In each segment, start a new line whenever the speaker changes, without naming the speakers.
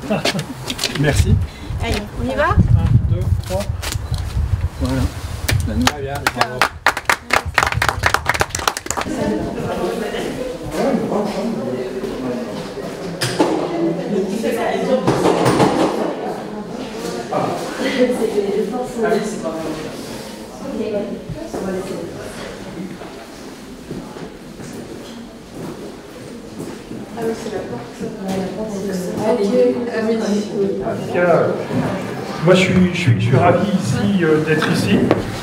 Merci.
Allez, on y va?
1, 2, 3. Voilà. La nouvelle. Très bien. Bravo.
Moi, je suis ravi ici d'être ici.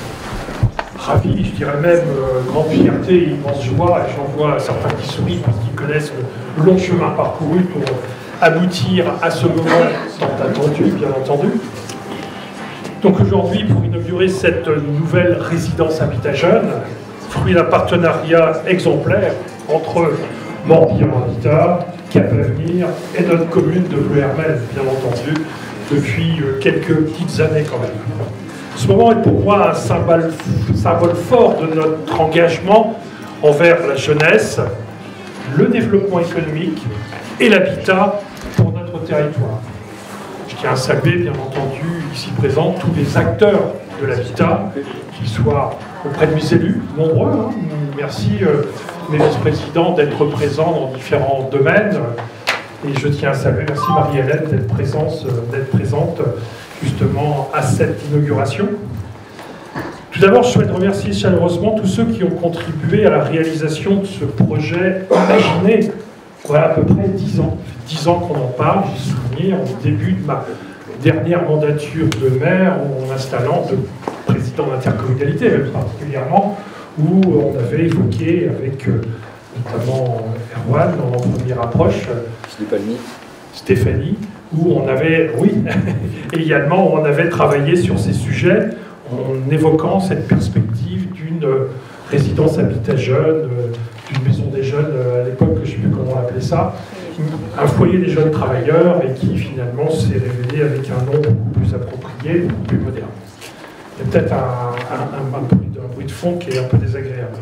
Ravi, je dirais même grande fierté, immense joie. Et j'en vois certains qui sourient parce qu'ils connaissent le long chemin parcouru pour aboutir à ce moment tant attendu, bien entendu. Donc aujourd'hui, pour inaugurer cette nouvelle résidence Habitat Jeune, fruit d'un partenariat exemplaire entre Morbihan Habitat, Cap Avenir et notre commune de Bleu-Hermel, bien entendu, depuis quelques petites années quand même. Ce moment est pour moi un symbole fort de notre engagement envers la jeunesse, le développement économique et l'habitat pour notre territoire. Je tiens à saluer, bien entendu, ici présents, tous les acteurs de l'habitat, qu'ils soient auprès de mes élus, nombreux. Hein. Merci, mes vice-présidents, d'être présents dans différents domaines. Et je tiens à saluer, merci Marie-Hélène d'être présente justement à cette inauguration. Tout d'abord, je souhaite remercier chaleureusement tous ceux qui ont contribué à la réalisation de ce projet imaginé, voilà, à peu près 10 ans. 10 ans qu'on en parle, j'ai souvenir, au début de ma dernière mandature de maire, en installant de président d'intercommunalité, même particulièrement, où on avait évoqué avec notamment Erwan en première approche, Stéphanie, où on avait, oui, également, où on avait travaillé sur ces sujets en évoquant cette perspective d'une résidence Habitat Jeune, d'une maison des jeunes, à l'époque, je ne sais plus comment on appelait ça, un foyer des jeunes travailleurs, et qui finalement s'est révélé avec un nom beaucoup plus approprié, beaucoup plus moderne. Il y a peut-être un bruit de fond qui est un peu désagréable.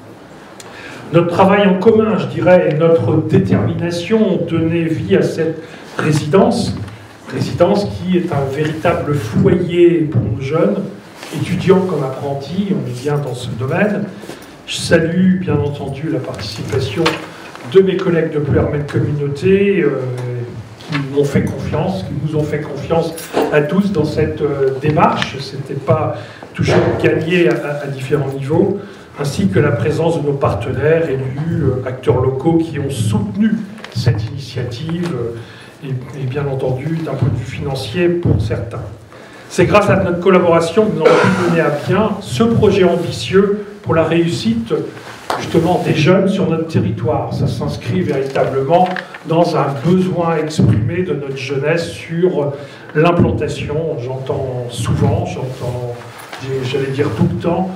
Notre travail en commun, je dirais, et notre détermination ont donné vie à cette résidence qui est un véritable foyer pour nos jeunes, étudiants comme apprentis, on est bien dans ce domaine. Je salue bien entendu la participation de mes collègues de Bleu-Hermel Communauté qui m'ont fait confiance, qui nous ont fait confiance à tous dans cette démarche. Ce n'était pas toujours gagné à différents niveaux, ainsi que la présence de nos partenaires, élus, acteurs locaux qui ont soutenu cette initiative et bien entendu d'un point de vue financier pour certains. C'est grâce à notre collaboration que nous avons pu mener à bien ce projet ambitieux pour la réussite justement des jeunes sur notre territoire. Ça s'inscrit véritablement dans un besoin exprimé de notre jeunesse sur l'implantation. J'entends souvent, j'allais dire tout le temps,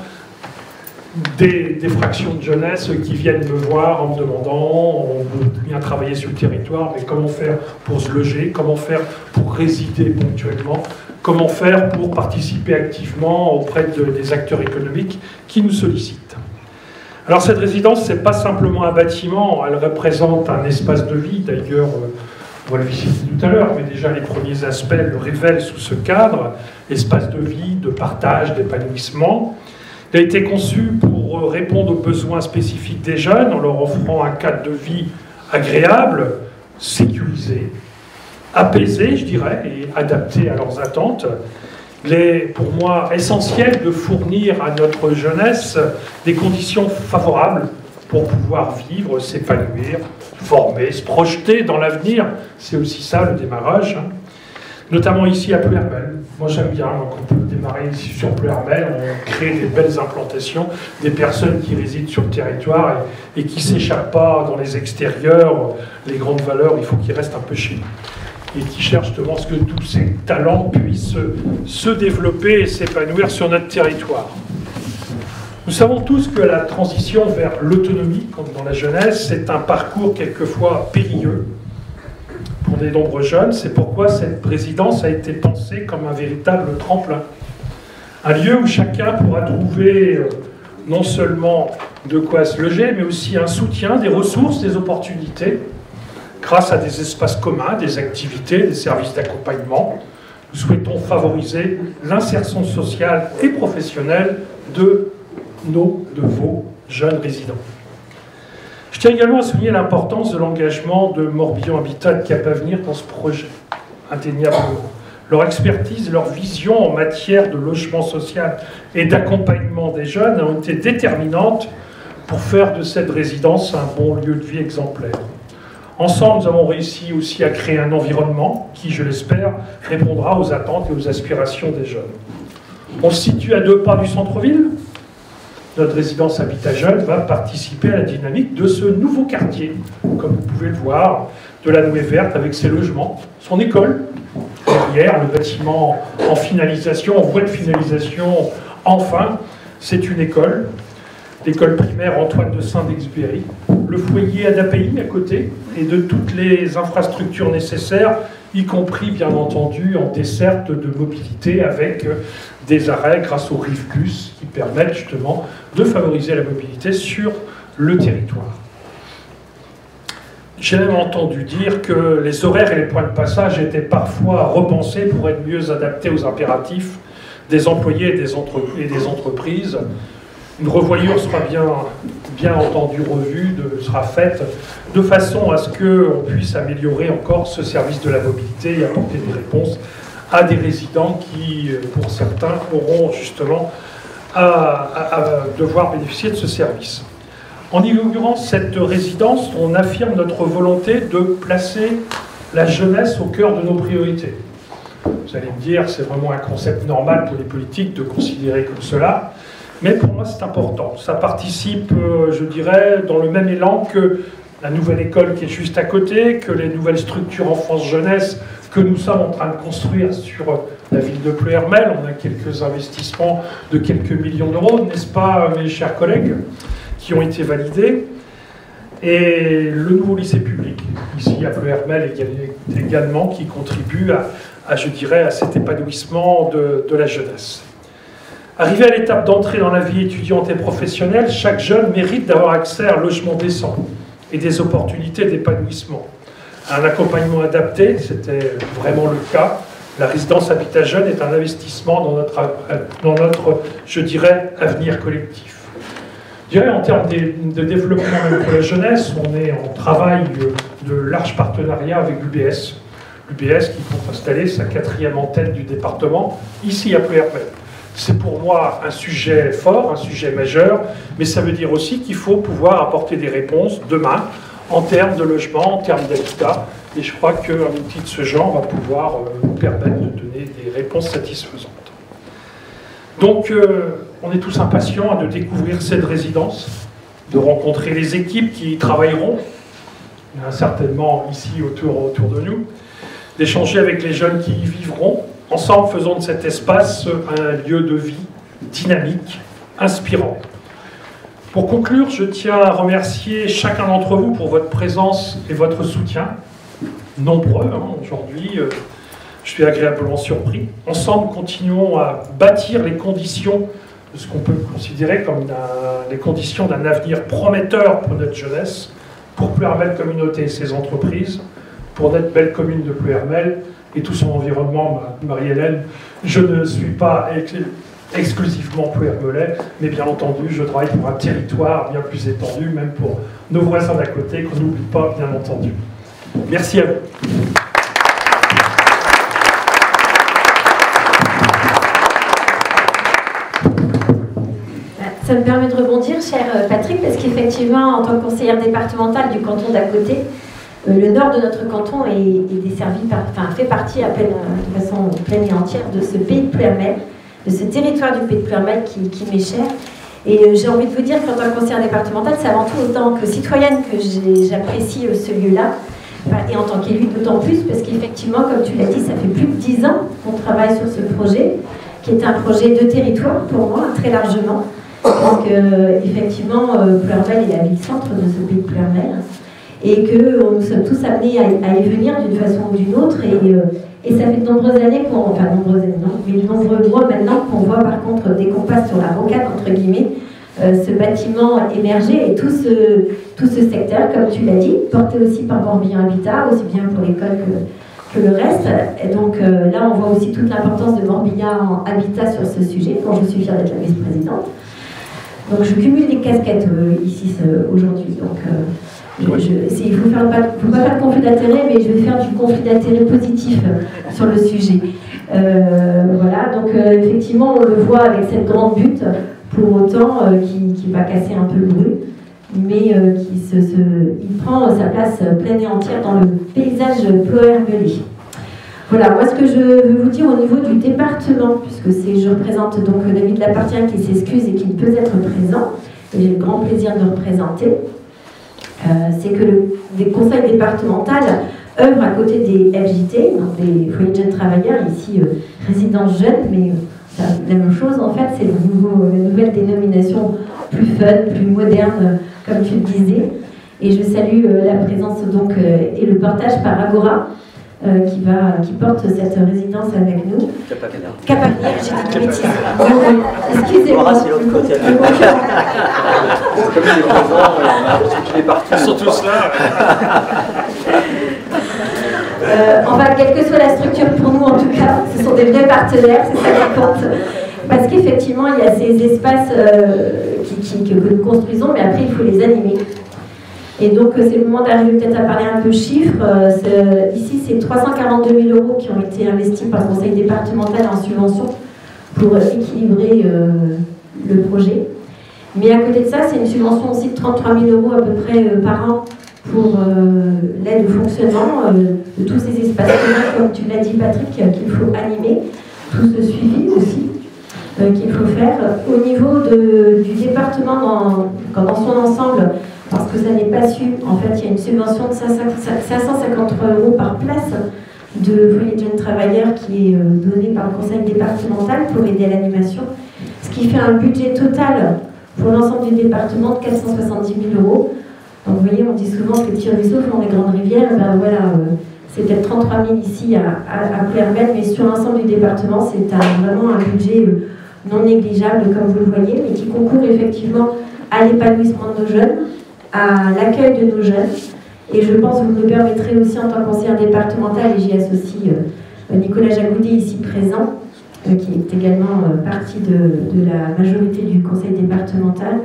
des fractions de jeunesse qui viennent me voir en me demandant, on veut bien travailler sur le territoire, mais comment faire pour se loger, comment faire pour résider ponctuellement, comment faire pour participer activement auprès des acteurs économiques qui nous sollicitent. Alors cette résidence, ce n'est pas simplement un bâtiment, elle représente un espace de vie, d'ailleurs on va le visiter tout à l'heure, mais déjà les premiers aspects le révèlent sous ce cadre, espace de vie, de partage, d'épanouissement. Il a été conçu pour répondre aux besoins spécifiques des jeunes en leur offrant un cadre de vie agréable, sécurisé, apaisé, je dirais, et adapté à leurs attentes. Il est pour moi essentiel de fournir à notre jeunesse des conditions favorables pour pouvoir vivre, s'épanouir, former, se projeter dans l'avenir. C'est aussi ça le démarrage, hein. Notamment ici à Bleu-Hermel. Moi j'aime bien, donc on peut démarrer ici sur Bleu-Hermel, on crée des belles implantations, des personnes qui résident sur le territoire et qui ne s'échappent pas dans les extérieurs, les grandes valeurs, il faut qu'ils restent un peu chez nous. Et qui cherchent justement à ce que tous ces talents puissent se développer et s'épanouir sur notre territoire. Nous savons tous que la transition vers l'autonomie, comme dans la jeunesse, c'est un parcours quelquefois périlleux pour des nombreux jeunes. C'est pourquoi cette résidence a été pensée comme un véritable tremplin. Un lieu où chacun pourra trouver non seulement de quoi se loger, mais aussi un soutien, des ressources, des opportunités, grâce à des espaces communs, des activités, des services d'accompagnement. Nous souhaitons favoriser l'insertion sociale et professionnelle de vos jeunes résidents. Je tiens également à souligner l'importance de l'engagement de Morbihan Habitat et Cap Avenir dans ce projet, indéniablement. Leur expertise, leur vision en matière de logement social et d'accompagnement des jeunes ont été déterminantes pour faire de cette résidence un bon lieu de vie exemplaire. Ensemble, nous avons réussi aussi à créer un environnement qui, je l'espère, répondra aux attentes et aux aspirations des jeunes. On se situe à 2 pas du centre-ville. Notre résidence Habitat Jeunes va participer à la dynamique de ce nouveau quartier, comme vous pouvez le voir, de la Nouée Verte avec ses logements, son école, derrière, le bâtiment en finalisation, en voie de finalisation, enfin, c'est une école, l'école primaire Antoine de Saint-Exupéry, le foyer ADAPI à côté, et de toutes les infrastructures nécessaires, y compris bien entendu en desserte de mobilité avec des arrêts grâce au RIVBus qui permettent justement de favoriser la mobilité sur le territoire. J'ai même entendu dire que les horaires et les points de passage étaient parfois repensés pour être mieux adaptés aux impératifs des employés et des entreprises. Une revoyure sera bien entendu revue, sera faite de façon à ce qu'on puisse améliorer encore ce service de la mobilité et apporter des réponses à des résidents qui, pour certains, auront justement à devoir bénéficier de ce service. En inaugurant cette résidence, on affirme notre volonté de placer la jeunesse au cœur de nos priorités. Vous allez me dire, c'est vraiment un concept normal pour les politiques de considérer comme cela, mais pour moi c'est important. Ça participe, je dirais, dans le même élan que la nouvelle école qui est juste à côté, que les nouvelles structures enfance-jeunesse que nous sommes en train de construire sur la ville de Pleuhermel. On a quelques investissements de quelques millions d'euros, n'est-ce pas, mes chers collègues, qui ont été validés. Et le nouveau lycée public, ici à Pleuhermel également, qui contribue je dirais, à cet épanouissement de la jeunesse. Arrivé à l'étape d'entrée dans la vie étudiante et professionnelle, chaque jeune mérite d'avoir accès à un logement décent et des opportunités d'épanouissement. Un accompagnement adapté, c'était vraiment le cas. La résidence Habitat Jeunes est un investissement dans notre, je dirais, avenir collectif. Je dirais en termes de développement pour la jeunesse, on est en travail de large partenariat avec l'UBS. L'UBS qui compte installer sa 4e antenne du département, ici à Pleuhermel. C'est pour moi un sujet fort, un sujet majeur, mais ça veut dire aussi qu'il faut pouvoir apporter des réponses demain en termes de logement, en termes d'habitat. Et je crois qu'un outil de ce genre va pouvoir nous permettre de donner des réponses satisfaisantes. Donc, on est tous impatients de découvrir cette résidence, de rencontrer les équipes qui y travailleront. Il y en a certainement ici autour de nous. D'échanger avec les jeunes qui y vivront. Ensemble, faisons de cet espace un lieu de vie dynamique, inspirant. Pour conclure, je tiens à remercier chacun d'entre vous pour votre présence et votre soutien. Nombreux, aujourd'hui, je suis agréablement surpris. Ensemble, continuons à bâtir les conditions de ce qu'on peut considérer comme les conditions d'un avenir prometteur pour notre jeunesse, pour Pleuhermel Communauté et ses entreprises, pour notre belle commune de Pleuhermel et tout son environnement. Marie-Hélène, je ne suis pas exclusivement pleuhermelais, mais bien entendu, je travaille pour un territoire bien plus étendu, même pour nos voisins d'à côté, qu'on n'oublie pas, bien entendu. Merci à vous.
Ça me permet de rebondir, cher Patrick, parce qu'effectivement, en tant que conseillère départementale du canton d'à côté, le nord de notre canton est desservi fait partie de façon pleine et entière de ce pays de Pleuhermel, de ce territoire du pays de Pleuhermel qui m'est cher. Et j'ai envie de vous dire qu'en tant que conseillère départementale, c'est avant tout autant que citoyenne que j'apprécie ce lieu-là, et en tant qu'élue d'autant plus, parce qu'effectivement, comme tu l'as dit, ça fait plus de 10 ans qu'on travaille sur ce projet, qui est un projet de territoire pour moi, très largement. Donc effectivement, Pleuhermel est la ville-centre de ce pays de Pleuhermel, et que nous sommes tous amenés à y venir d'une façon ou d'une autre, et ça fait de nombreuses années de nombreux mois maintenant qu'on voit par contre, dès qu'on passe sur la rocade, entre guillemets, ce bâtiment émerger et tout ce secteur, comme tu l'as dit, porté aussi par Morbihan Habitat, aussi bien pour l'école que le reste. Et donc là, on voit aussi toute l'importance de Morbihan Habitat sur ce sujet, quand je suis fière d'être la vice-présidente. Donc je cumule les casquettes ici aujourd'hui. Donc il ne faut pas faire de conflit d'intérêt, mais je vais faire du conflit d'intérêt positif sur le sujet. Voilà, donc effectivement, on le voit avec cette grande butte, pour autant qui va casser un peu le bruit, mais il prend sa place pleine et entière dans le paysage Ploër-Melay. Voilà, moi ce que je veux vous dire au niveau du département, puisque je représente donc David Lapartien qui s'excuse et qui ne peut être présent, et j'ai le grand plaisir de le représenter, c'est que les conseils départementaux œuvrent à côté des FJT, donc des foyers de jeunes travailleurs, ici résidence jeune, mais c'est la même chose en fait, c'est la nouvelle dénomination plus fun, plus moderne, comme tu le disais. Et je salue la présence donc et le portage par Agora, qui porte cette résidence avec nous. Capagnère, j'ai dit une bêtise. Excusez-moi.
Ils sont tous là.
Enfin, quelle que soit la structure pour nous, en tout cas, ce sont des vrais partenaires, c'est ça qui compte. Parce qu'effectivement, il y a ces espaces que nous construisons, mais après, il faut les animer. Et donc, c'est le moment d'arriver peut-être à parler un peu chiffres. Ici, c'est 342 000 € qui ont été investis par le conseil départemental en subvention pour équilibrer le projet. Mais à côté de ça, c'est une subvention aussi de 33 000 € à peu près par an pour l'aide au fonctionnement de tous ces espaces comme tu l'as dit, Patrick, qu'il faut animer, tout ce suivi aussi qu'il faut faire. Au niveau du département dans son ensemble, parce que ça n'est pas su, en fait, il y a une subvention de 553 € par place de foyer de jeunes travailleurs qui est donnée par le conseil départemental pour aider à l'animation, ce qui fait un budget total pour l'ensemble du département de 470 000 €. Donc vous voyez, on dit souvent que les petits ruisseaux font les grandes rivières, ben voilà, c'est peut-être 33 000 ici à Ploër-Melay, mais sur l'ensemble du département, c'est vraiment un budget non négligeable, comme vous le voyez, mais qui concourt effectivement à l'épanouissement de nos jeunes, à l'accueil de nos jeunes. Et je pense que vous me permettrez aussi en tant que conseillère départementale, et j'y associe Nicolas Jagoudet ici présent, qui est également partie de la majorité du conseil départemental,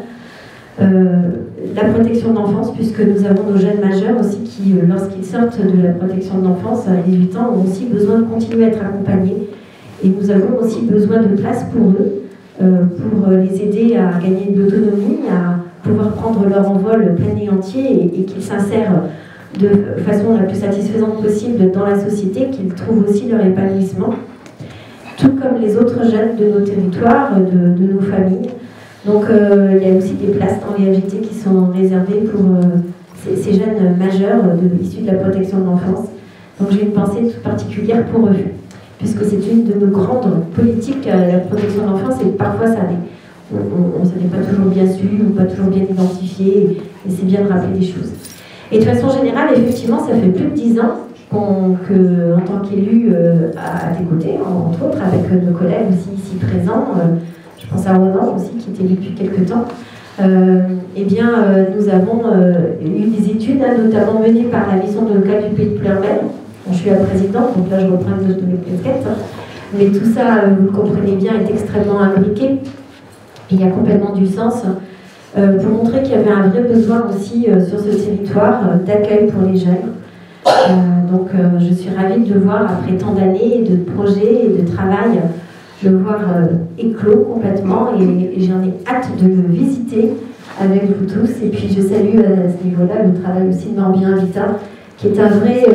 la protection de l'enfance, puisque nous avons nos jeunes majeurs aussi qui, lorsqu'ils sortent de la protection de l'enfance à 18 ans, ont aussi besoin de continuer à être accompagnés. Et nous avons aussi besoin de place pour eux, pour les aider à gagner de l'autonomie, à pouvoir prendre leur envol plein et entier et qu'ils s'insèrent de façon la plus satisfaisante possible dans la société, qu'ils trouvent aussi leur épanouissement, tout comme les autres jeunes de nos territoires, de nos familles. Donc il y a aussi des places dans les FJT qui sont réservées pour ces jeunes majeurs issus de la protection de l'enfance. Donc j'ai une pensée toute particulière pour eux, puisque c'est une de nos grandes politiques, la protection de l'enfance, et parfois ça n'est pas toujours bien su ou pas toujours bien identifié, et c'est bien de rappeler des choses. Et de façon générale, effectivement, ça fait plus de 10 ans qu'en tant qu'élu à tes côtés, entre autres, avec nos collègues aussi ici présents, je pense à Ronan aussi, qui est élu depuis quelques temps, eh bien, nous avons eu des études, notamment menées par la mission locale du Pays de Ploër-Melay. Je suis la présidente, donc là je reprends de mes casquettes. Mais tout ça, vous le comprenez bien, est extrêmement imbriqué. Et il y a complètement du sens pour montrer qu'il y avait un vrai besoin aussi sur ce territoire d'accueil pour les jeunes. Donc je suis ravie de voir, après tant d'années de projets et de travail, de voir éclos complètement, et j'en ai hâte de le visiter avec vous tous. Et puis je salue à ce niveau-là le travail aussi de Morbihan Habitat, qui est un vrai...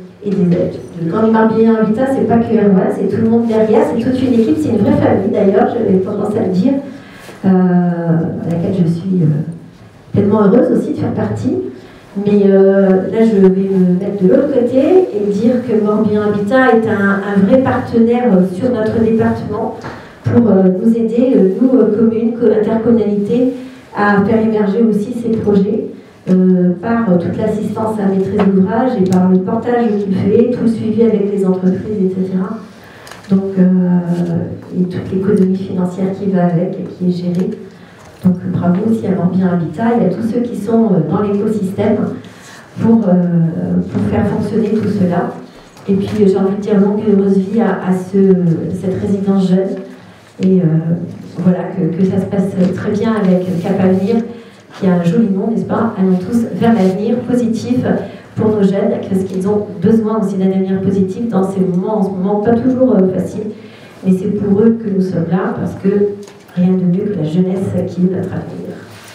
quand on parle bien Habitat, c'est pas que voilà, c'est tout le monde derrière, c'est toute une équipe, c'est une vraie famille d'ailleurs, j'avais tendance à le dire, à laquelle je suis pleinement heureuse aussi de faire partie. Mais là, je vais me mettre de l'autre côté et dire que Morbihan Habitat est un vrai partenaire sur notre département pour nous aider, nous, communes, intercommunalités, à faire émerger aussi ces projets par toute l'assistance à maîtrise d'ouvrage et par le portage qu'il fait, tout le suivi avec les entreprises, etc. Donc, et toute l'économie financière qui va avec et qui est gérée. Donc bravo aussi à Morbihan Habitat et à tous ceux qui sont dans l'écosystème pour faire fonctionner tout cela. Et puis j'ai envie de dire longue et heureuse vie à cette résidence jeune. Et voilà, que ça se passe très bien avec Cap Avenir, qui a un joli nom, n'est-ce pas? Allons tous vers l'avenir positif pour nos jeunes, parce qu'ils ont besoin aussi d'un avenir positif dans ces moments, en ce moment, pas toujours faciles. Mais c'est pour eux que nous sommes là, parce que rien de mieux que la jeunesse qui est notre avenir.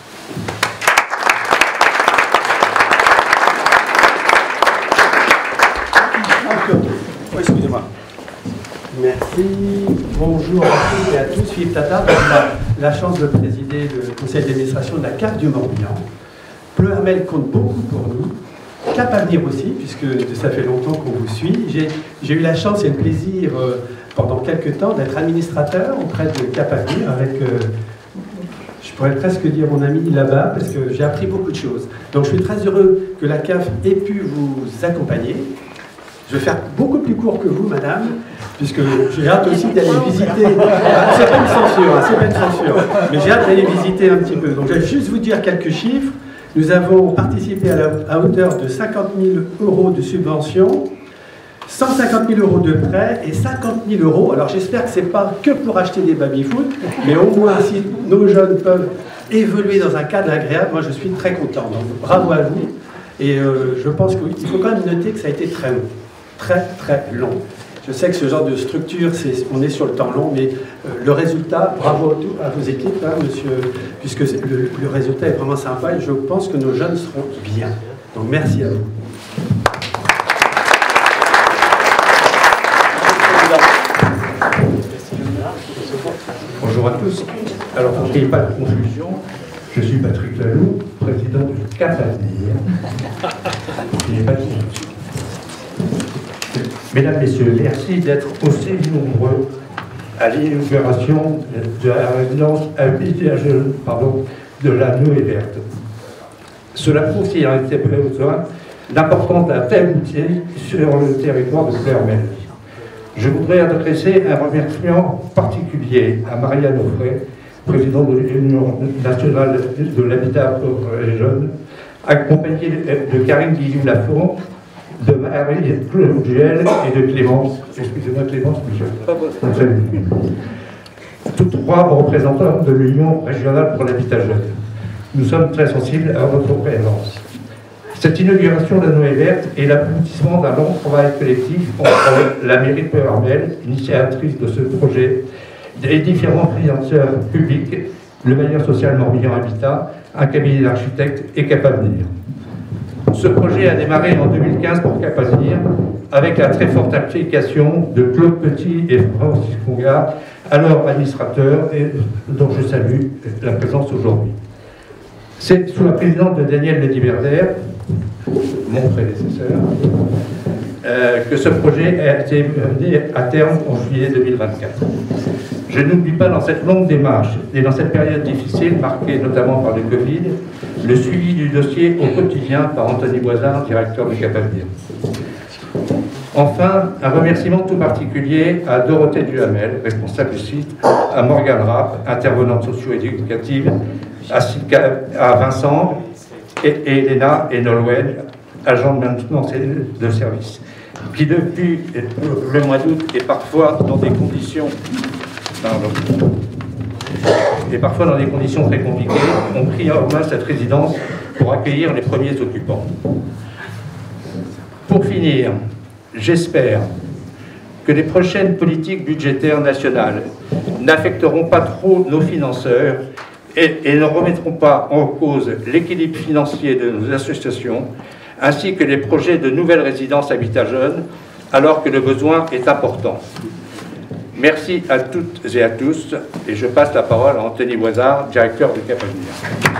Oh, excusez-moi. Merci. Bonjour à toutes et à tous. Philippe Tatard, on a la chance de présider le conseil d'administration de la CAF du Morbihan. Pleuhermel compte beaucoup pour nous. Cap Avenir aussi, puisque ça fait longtemps qu'on vous suit. J'ai eu la chance et le plaisir pendant quelques temps d'être administrateur auprès de Cap Avenir avec, je pourrais presque dire mon ami là-bas, parce que j'ai appris beaucoup de choses. Donc je suis très heureux que la CAF ait pu vous accompagner. Je vais faire beaucoup plus court que vous, madame, puisque j'ai hâte aussi d'aller visiter. C'est pas une censure, hein, c'est pas une censure. Mais j'ai hâte d'aller visiter un petit peu. Donc je vais juste vous dire quelques chiffres. Nous avons participé à hauteur de 50 000 € de subvention, 150 000 € de prêts et 50 000 €. Alors j'espère que ce n'est pas que pour acheter des baby-foot, mais au moins si nos jeunes peuvent évoluer dans un cadre agréable, moi je suis très content. Donc bravo à vous. Et je pense qu'il faut quand même noter que ça a été très long. Très très long. Je sais que ce genre de structure, on est sur le temps long, mais le résultat, bravo à vos équipes, hein, monsieur, puisque le résultat est vraiment sympa et je pense que nos jeunes seront bien. Donc merci à vous.
Bonjour à tous. Alors, pour qu'il n'y ait pas de confusion, je suis Patrick Laloux, président du Cap Avenir. Il n'y a pas de confusion. Mesdames, Messieurs, merci d'être aussi nombreux à l'inauguration de la résidence Habitat Jeune, de la Noé Verte. Cela prouve s'il en était besoin l'importance d'un tel outil sur le territoire de Pleuhermel. Je voudrais adresser un remerciement particulier à Marianne Offray, présidente de l'Union nationale de l'habitat pour les jeunes, accompagnée de Karine Guillou-Lafont, de Marie-Claude Giel et de Clémence, excusez-moi Clémence, Michel. Toutes trois représentants de l'Union régionale pour l'habitat jeune. Nous sommes très sensibles à votre présence. Cette inauguration de la Noé Verte est l'aboutissement d'un long travail collectif entre la mairie de Pleuhermel, initiatrice de ce projet, les différents financeurs publics, le bailleur social Morbihan Habitat, un cabinet d'architectes et Cap Avenir. Ce projet a démarré en 2015 pour Cap Avenir avec la très forte implication de Claude Petit et Francis Congat, alors administrateurs, et dont je salue la présence aujourd'hui. C'est sous la présidence de Daniel Lediverder, mon prédécesseur, que ce projet a été mené à terme en juillet 2024. Je n'oublie pas dans cette longue démarche et dans cette période difficile, marquée notamment par le Covid, le suivi du dossier au quotidien par Anthony Boisard, directeur de Cap Avenir. Enfin, un remerciement tout particulier à Dorothée Duhamel, responsable du site, à Morgane Rapp, intervenante socio-éducative, à Vincent, et Elena et Nolwenn, agents de maintenance de service, qui depuis le mois d'août et parfois dans des conditions très compliquées, ont pris en main cette résidence pour accueillir les premiers occupants. Pour finir, j'espère que les prochaines politiques budgétaires nationales n'affecteront pas trop nos financeurs et ne remettront pas en cause l'équilibre financier de nos associations, ainsi que les projets de nouvelles résidences habitat jeunes, alors que le besoin est important. Merci à toutes et à tous, et je passe la parole à Anthony Boisard, directeur de Cap Avenir.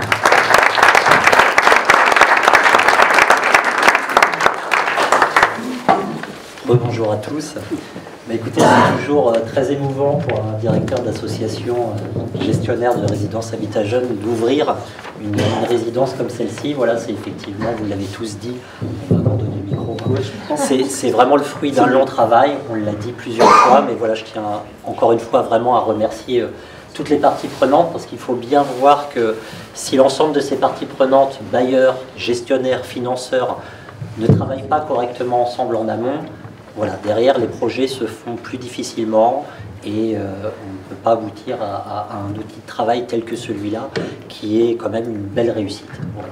Bonjour à tous. Écoutez, c'est toujours très émouvant pour un directeur d'association gestionnaire de résidence habitat jeune d'ouvrir une résidence comme celle-ci. Voilà, c'est effectivement, vous l'avez tous dit, on va encore donner le micro. C'est vraiment le fruit d'un long travail, on l'a dit plusieurs fois, mais voilà, je tiens encore une fois vraiment à remercier toutes les parties prenantes, parce qu'il faut bien voir que si l'ensemble de ces parties prenantes, bailleurs, gestionnaires, financeurs, ne travaillent pas correctement ensemble en amont, voilà, derrière les projets se font plus difficilement et on ne peut pas aboutir à un outil de travail tel que celui-là, qui est quand même une belle réussite. Voilà.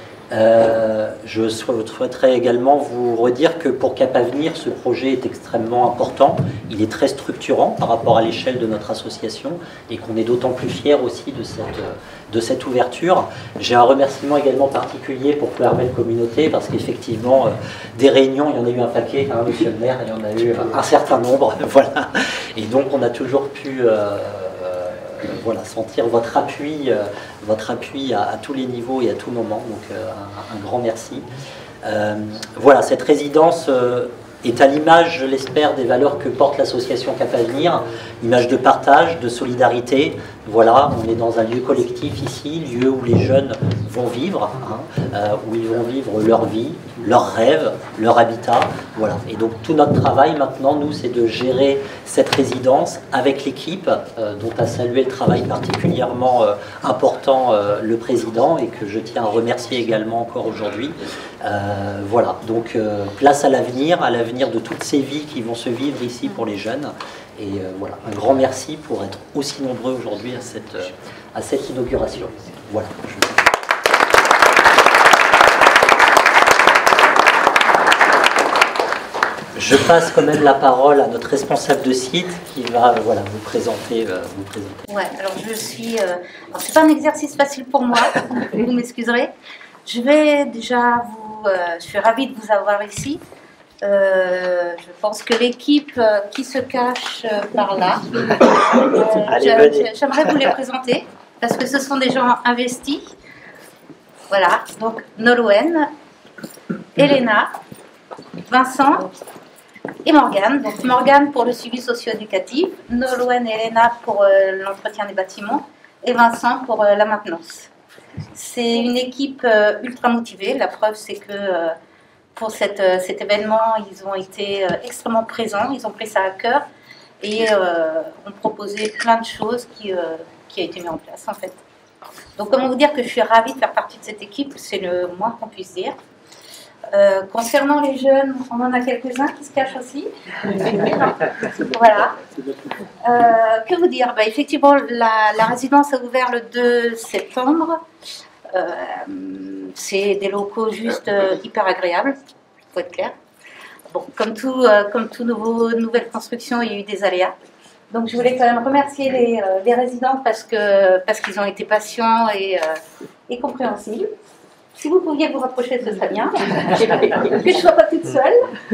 Je souhaiterais également vous redire que pour Cap Avenir, ce projet est extrêmement important. Il est très structurant par rapport à l'échelle de notre association et qu'on est d'autant plus fiers aussi de cette ouverture. J'ai un remerciement également particulier pour Clairmel Communauté parce qu'effectivement, des réunions, il y en a eu un paquet, hein, monsieur le maire, il y en a eu un certain nombre. Voilà. Et donc, on a toujours pu... voilà, sentir votre appui à tous les niveaux et à tout moment, donc un grand merci. Voilà, cette résidence est à l'image, je l'espère, des valeurs que porte l'association Cap Avenir, image de partage, de solidarité. Voilà, on est dans un lieu collectif ici, lieu où les jeunes vont vivre, hein, où ils vont vivre leur vie, leurs rêves, leur habitat. Voilà. Et donc tout notre travail maintenant, nous, c'est de gérer cette résidence avec l'équipe, dont a salué le travail particulièrement important le président et que je tiens à remercier également encore aujourd'hui. Voilà, donc place à l'avenir de toutes ces vies qui vont se vivre ici pour les jeunes. Et voilà, un grand merci pour être aussi nombreux aujourd'hui à cette inauguration. Voilà. Je passe quand même la parole à notre responsable de site qui va voilà, vous présenter.
Ouais, alors je suis... alors c'est pas un exercice facile pour moi, vous m'excuserez. Je vais déjà je suis ravie de vous avoir ici. Je pense que l'équipe qui se cache par là, j'aimerais vous les présenter parce que ce sont des gens investis. Voilà, donc Nolwenn, Elena, Vincent et Morgane. Donc Morgane pour le suivi socio-éducatif, Nolwenn et Elena pour l'entretien des bâtiments et Vincent pour la maintenance. C'est une équipe ultra motivée. La preuve, c'est que pour cet événement, ils ont été extrêmement présents, ils ont pris ça à cœur et ont proposé plein de choses qui a été mis en place en fait. Donc comment vous dire que je suis ravie de faire partie de cette équipe, c'est le moins qu'on puisse dire. Concernant les jeunes, on en a quelques-uns qui se cachent aussi. Voilà. Que vous dire, bah, effectivement, la résidence a ouvert le 2 septembre. C'est des locaux juste hyper agréables, il faut être clair. Bon, comme tout nouvelle construction, il y a eu des aléas. Donc je voulais quand même remercier les résidents parce qu'ils ont été patients et compréhensibles. Si vous pouviez vous rapprocher, ce serait bien, que je ne sois pas toute seule.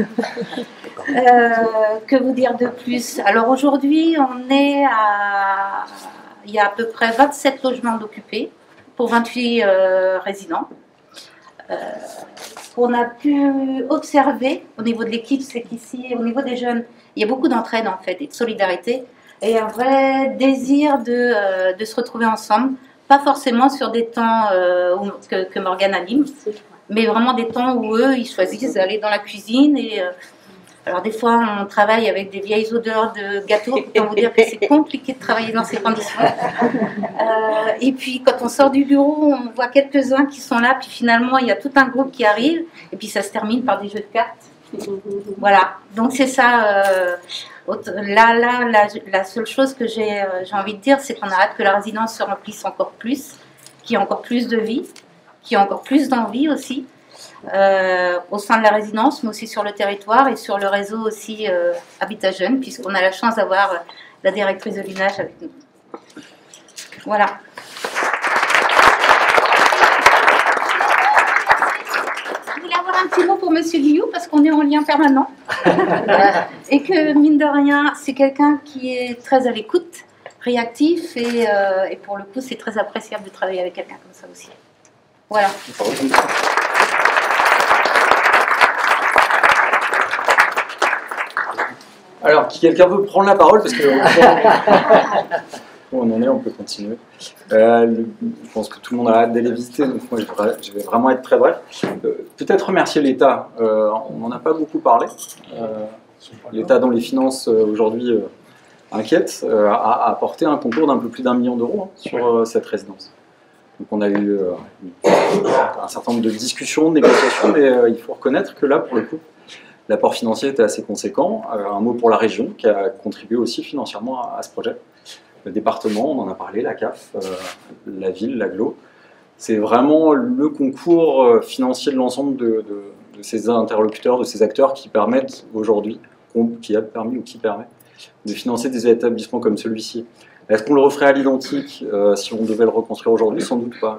Que vous dire de plus? Alors aujourd'hui, il y a à peu près 27 logements d'occupés pour 28 résidents. On a pu observer au niveau de l'équipe, c'est qu'ici, au niveau des jeunes, il y a beaucoup d'entraide en fait et de solidarité et un vrai désir de se retrouver ensemble. Pas forcément sur des temps que Morgane anime, mais vraiment des temps où eux, ils choisissent d'aller dans la cuisine. Et alors des fois, on travaille avec des vieilles odeurs de gâteaux, pour vous dire que c'est compliqué de travailler dans ces conditions. Et puis, quand on sort du bureau, on voit quelques-uns qui sont là, puis finalement, il y a tout un groupe qui arrive, et puis ça se termine par des jeux de cartes. Voilà, donc c'est ça... la seule chose que j'ai envie de dire, c'est qu'on a hâte que la résidence se remplisse encore plus, qu'il y ait encore plus de vie, qu'il y ait encore plus d'envie aussi, au sein de la résidence, mais aussi sur le territoire et sur le réseau aussi Habitat Jeune, puisqu'on a la chance d'avoir la directrice de l'UNAGE avec nous. Voilà. Un petit mot pour Monsieur Guillou parce qu'on est en lien permanent et que mine de rien c'est quelqu'un qui est très à l'écoute, réactif et pour le coup c'est très appréciable de travailler avec quelqu'un comme ça aussi. Voilà.
Alors, quelqu'un veut prendre la parole parce que on en est, on peut continuer. Je pense que tout le monde a hâte d'aller visiter, donc moi je vais vraiment être très bref. Peut-être remercier l'État, on n'en a pas beaucoup parlé. L'État dans les finances aujourd'hui inquiète, a apporté un concours d'un peu plus d'1 million d'euros sur cette résidence. Donc on a eu un certain nombre de discussions, de négociations, mais il faut reconnaître que là, pour le coup, l'apport financier était assez conséquent. Un mot pour la région, qui a contribué aussi financièrement à ce projet. Le département, on en a parlé, la CAF, la ville, l'agglo. C'est vraiment le concours financier de l'ensemble de ces interlocuteurs, de ces acteurs qui permettent aujourd'hui, qui a permis ou qui permet de financer des établissements comme celui-ci. Est-ce qu'on le referait à l'identique si on devait le reconstruire aujourd'hui? Sans doute pas.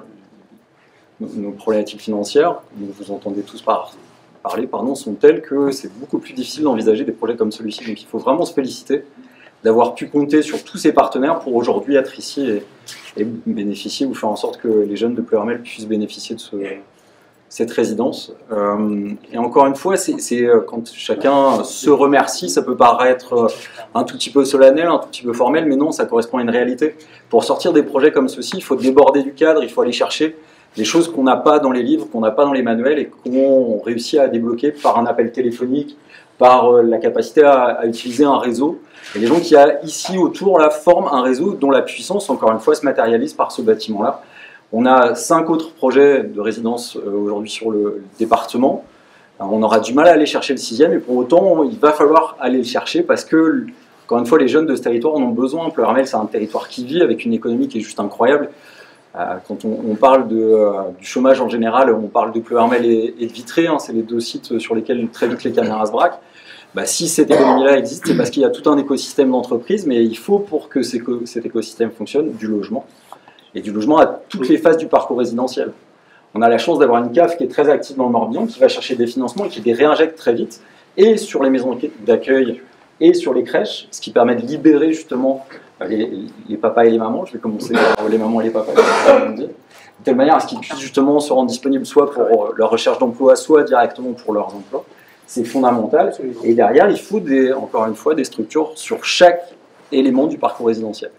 Nos problématiques financières, dont vous entendez tous parler, sont telles que c'est beaucoup plus difficile d'envisager des projets comme celui-ci. Donc il faut vraiment se féliciter d'avoir pu compter sur tous ces partenaires pour aujourd'hui être ici et bénéficier ou faire en sorte que les jeunes de Pleuhermel puissent bénéficier de cette résidence. Et encore une fois, c'est quand chacun se remercie, ça peut paraître un tout petit peu solennel, un tout petit peu formel, mais non, ça correspond à une réalité. Pour sortir des projets comme ceux-ci, il faut déborder du cadre, il faut aller chercher des choses qu'on n'a pas dans les livres, qu'on n'a pas dans les manuels et qu'on réussit à débloquer par un appel téléphonique, par la capacité à utiliser un réseau. Et les gens qui ici autour là, forment un réseau dont la puissance, encore une fois, se matérialise par ce bâtiment-là. On a 5 autres projets de résidence aujourd'hui sur le département. Alors, on aura du mal à aller chercher le 6e, et pour autant, il va falloir aller le chercher parce que, encore une fois, les jeunes de ce territoire en ont besoin. Pleuhermel, c'est un territoire qui vit avec une économie qui est juste incroyable. Quand on parle du chômage en général, on parle de Pleuhermel et de Vitré, c'est les 2 sites sur lesquels très vite les caméras se braquent. Si cette économie-là existe, c'est parce qu'il y a tout un écosystème d'entreprises, mais il faut, pour que cet écosystème fonctionne, du logement. Et du logement à toutes les phases du parcours résidentiel. On a la chance d'avoir une CAF qui est très active dans le Morbihan, qui va chercher des financements et qui les réinjecte très vite, et sur les maisons d'accueil et sur les crèches, ce qui permet de libérer justement les papas et les mamans. Je vais commencer par les mamans et les papas, de telle manière à ce qu'ils puissent justement se rendre disponibles soit pour leur recherche d'emploi, soit directement pour leurs emplois. C'est fondamental. Et derrière, il faut encore une fois des structures sur chaque élément du parcours résidentiel.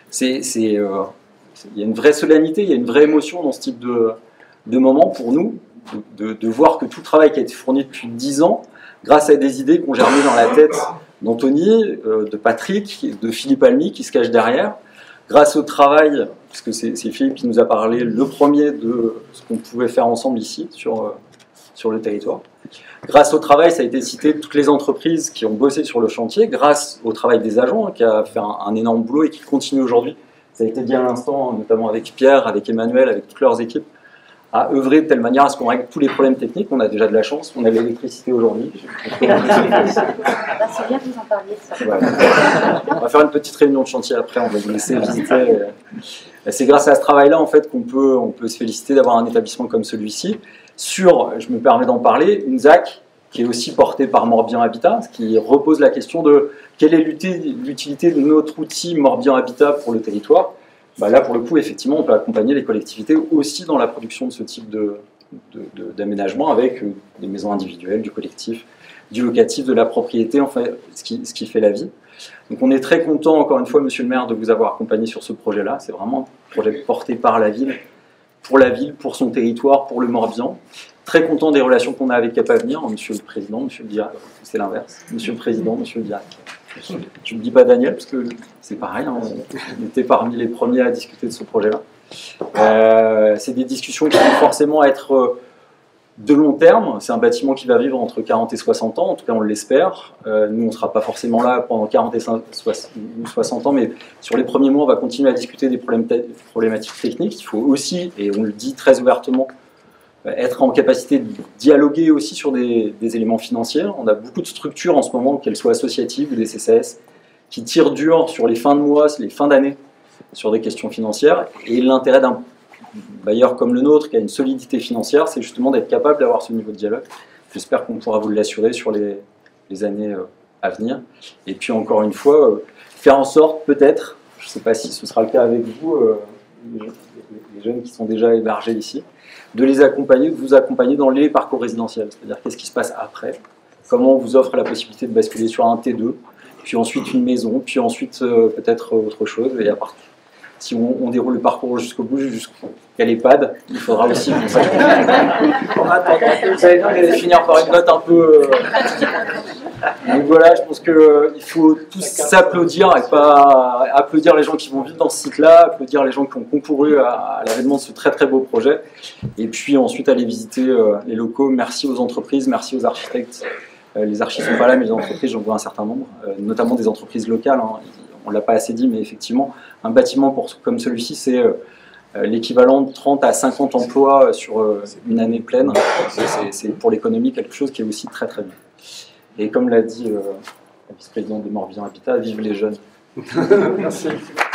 Il y a une vraie solennité, il y a une vraie émotion dans ce type de moment pour nous, de voir que tout le travail qui a été fourni depuis 10 ans, grâce à des idées qu'on germé dans la tête d'Anthony, de Patrick, de Philippe Almy qui se cache derrière, grâce au travail, puisque c'est Philippe qui nous a parlé le premier de ce qu'on pouvait faire ensemble ici, sur le territoire. Grâce au travail, ça a été cité, de toutes les entreprises qui ont bossé sur le chantier, grâce au travail des agents, qui a fait un énorme boulot et qui continue aujourd'hui. Ça a été dit à l'instant, notamment avec Pierre, avec Emmanuel, avec toutes leurs équipes, à œuvrer de telle manière à ce qu'on règle tous les problèmes techniques. On a déjà de la chance, on a l'électricité aujourd'hui.
C'est bien que vous en parliez, ça.
Voilà. On va faire une petite réunion de chantier après, on va vous laisser visiter. C'est grâce à ce travail-là en fait, qu'on peut se féliciter d'avoir un établissement comme celui-ci. Je me permets d'en parler, une ZAC qui est aussi portée par Morbihan Habitat, qui repose la question de quelle est l'utilité de notre outil Morbihan Habitat pour le territoire. Là, pour le coup, effectivement, on peut accompagner les collectivités aussi dans la production de ce type d'aménagement avec des maisons individuelles, du collectif, du locatif, de la propriété, enfin, ce qui fait la vie. Donc on est très content, encore une fois, monsieur le maire, de vous avoir accompagné sur ce projet-là. C'est vraiment un projet porté par la ville, pour son territoire, pour le Morbihan. Très content des relations qu'on a avec Cap Avenir, monsieur le président, monsieur le directeur, c'est l'inverse, monsieur le président, monsieur le directeur. Je ne dis pas Daniel, parce que c'est pareil, on était parmi les premiers à discuter de ce projet-là. C'est des discussions qui vont forcément être de long terme. C'est un bâtiment qui va vivre entre 40 et 60 ans, en tout cas on l'espère. Nous, on ne sera pas forcément là pendant 40 et 60 ans, mais sur les premiers mois, on va continuer à discuter des problématiques techniques. Il faut aussi, et on le dit très ouvertement, être en capacité de dialoguer aussi sur des éléments financiers. On a beaucoup de structures en ce moment, qu'elles soient associatives ou des CCS, qui tirent dur sur les fins de mois, les fins d'année, sur des questions financières. Et l'intérêt d'un bailleur comme le nôtre, qui a une solidité financière, c'est justement d'être capable d'avoir ce niveau de dialogue. J'espère qu'on pourra vous l'assurer sur les années à venir. Et puis encore une fois, faire en sorte, peut-être, je ne sais pas si ce sera le cas avec vous, les jeunes qui sont déjà hébergés ici, de les accompagner, de vous accompagner dans les parcours résidentiels. C'est-à-dire qu'est-ce qui se passe après, comment on vous offre la possibilité de basculer sur un T2, puis ensuite une maison, puis ensuite peut-être autre chose, et si on déroule le parcours jusqu'au bout, jusqu'à l'EHPAD, il faudra aussi qu'on sache. En attendant, vous allez finir par une note un peu. Donc voilà, je pense qu'il faut tous s'applaudir et pas applaudir les gens qui vont vivre dans ce site-là, applaudir les gens qui ont concouru à l'avènement de ce très très beau projet, et puis ensuite aller visiter les locaux. Merci aux entreprises, merci aux architectes. Les archis ne sont pas là, mais les entreprises, j'en vois un certain nombre, notamment des entreprises locales. Hein. On ne l'a pas assez dit, mais effectivement, un bâtiment comme celui-ci, c'est l'équivalent de 30 à 50 emplois sur une année pleine. C'est pour l'économie quelque chose qui est aussi très très bien. Et comme l'a dit la vice-présidente de Morbihan Habitat, vive les jeunes.
Merci.